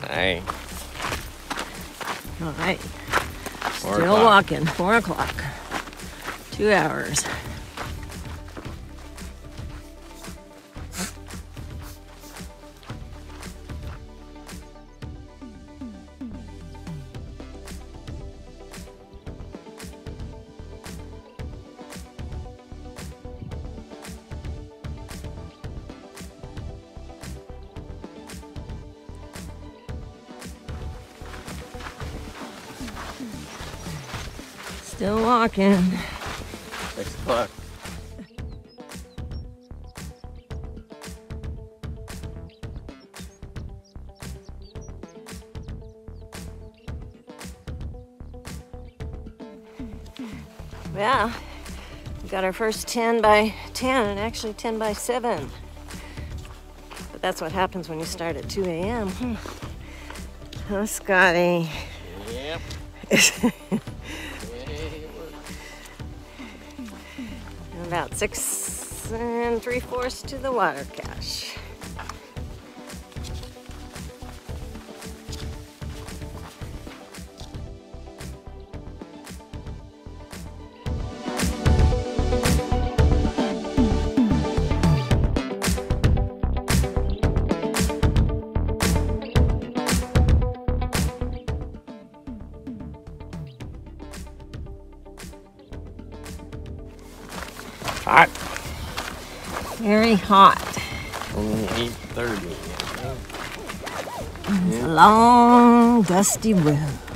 Hey. All right. Still walking. 4 o'clock. 2 hours. Still walking. 6 o'clock. Yeah, we got our first 10 by 10 and actually 10 by 7. But that's what happens when you start at 2 a.m. Huh, Scotty? Yep. About 6 3/4 to the water cache. Hot. Very hot. Only 8:30. It's a long, dusty road.